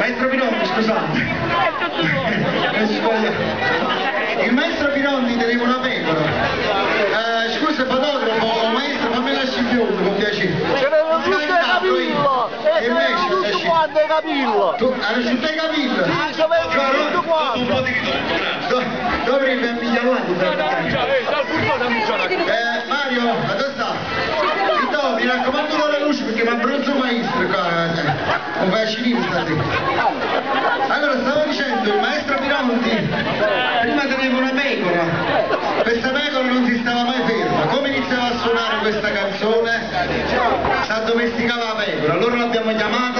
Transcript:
Maestro Pirondi, scusate. Il maestro Pirondi teneva una pecora. Scusa fotografo, maestro, fammi lasci il fiume, con piacere. Ce l'hanno tutte le capillo! E invece tutto quanto è capillo! Tu hai tutte le capille? Tutto quanto! Dovrebbe ammigliarti per Mario, ma dove sta? Vito, mi raccomando con la luce perché mi abbronzo maestro qua. Non fai a sinistra te. Allora stavo dicendo, il maestro Pirondi prima teneva una pecora. Questa pecora non si stava mai ferma. Come iniziava a suonare questa canzone? Si addomesticava la pecora. Allora l'abbiamo chiamata